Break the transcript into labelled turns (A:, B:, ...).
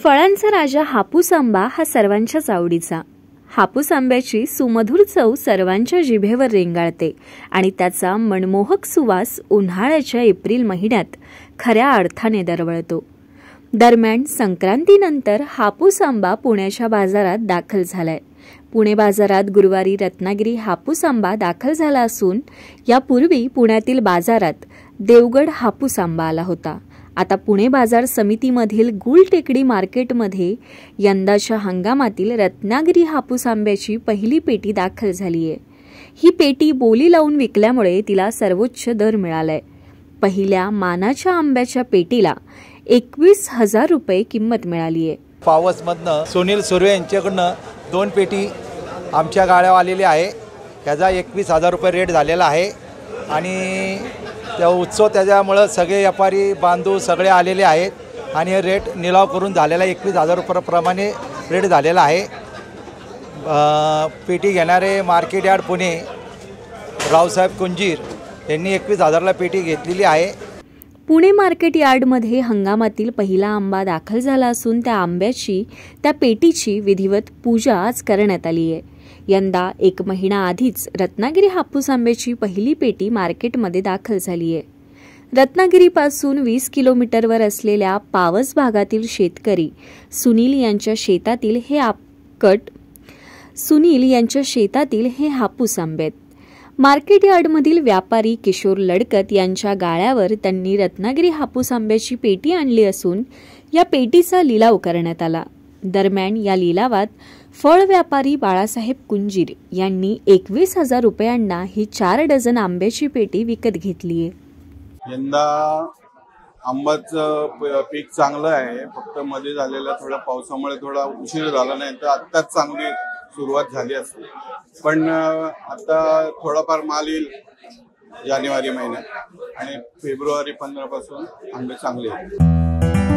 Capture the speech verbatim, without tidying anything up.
A: फळांचा राजा हापूस आंबा हा सर्वांच्याच आवडीचा। हापूस आंब्याची सुमधुर चव सर्वांच्या जिभेवर रेंगाळते आणि त्याचा मनमोहक सुवास उन्हाळ्याच्या एप्रिल महिन्यात खऱ्या अर्थाने दरवळतो। दरम्यान संक्रांतीनंतर हापूस आंबा पुण्याच्या बाजारात दाखल झालाय। पुणे बाजारात गुरुवारी रत्नागिरी हापूस आंबा दाखल झाला असून यापूर्वी पुण्यातील बाजारात देवगड हापूस आंबा आला होता। आता पुणे बाजार समितीमधील गुलटेकडी मार्केटमध्ये यंदाच्या हंगामातील रत्नागिरी हापूस आंब्याची पहिली पेटी दाखल झाली आहे। ही पेटी बोली लावून विकल्यामुळे तिला सर्वोच्च दर मिळालाय। पहिल्या मानाच्या आंब्याच्या पेटीला एकवीस हजार रुपये किंमत मिळाली आहे।
B: पावसमधनं सुनील सुर्वे यांच्याकडनं दोन पेटी आमच्या गाड्या आलेली आहे। त्याचा एकवीस हजार रुपये रेट झालेला आहे आणि त्या उत्सव त्याच्यामुळे सगळे व्यापारी बांधव सगळे आलेले आहेत आणि रेट निलाव करून झालेला एकवीस हजार रुपयाप्रमाणे रेट झालेला आहे। पेटी घेणारे मार्केट यार्ड पुणे रावसाहेब कुंजीर यांनी एकवीस हजारला पेटी घेतलेली आहे।
A: पुणे मार्केट यार्डमध्ये हंगामातील पहिला आंबा दाखल झाला असून त्या आंब्याची त्या पेटीची विधिवत पूजा आज करण्यात आली आहे। यंदा एक महिना आधीच रत्नागिरी हापूस आंब्याची पहिली पेटी मार्केटमध्ये दाखल झाली आहे। रत्नागिरीपासून वीस किलोमीटरवर असलेल्या पावस भागातील शेतकरी सुनील यांच्या शेतातील हे आपकट सुनील यांच्या शेतातील हे हापूस आंबे आहेत। मार्केट यार्डमधील व्यापारी किशोर लडकत यांच्या गाळ्यावर त्यांनी रत्नागिरी हापूस आंब्याची पेटी आणली असून या पेटीचा लिलाव करण्यात आला। दरम्यान या लिलावात फळ व्यापारी बाळासाहेब कुंजीर यांनी एकवीस हजार रुपयांना ही चार डझन आंब्याची पेटी विकत घेतली आहे।
C: यंदा आंब्याचं पीक चांगलं आहे, फक्त मध्ये झालेल्या थोड्या पावसामुळे थोडा उशीर झाला नाही तर आत्ताच चांगली सुरुवात झाली असते, पण आता थोडाफार माल येईल जानेवारी महिन्यात आणि फेब्रुवारी पंधरा पासून आंबे चांगले आहेत।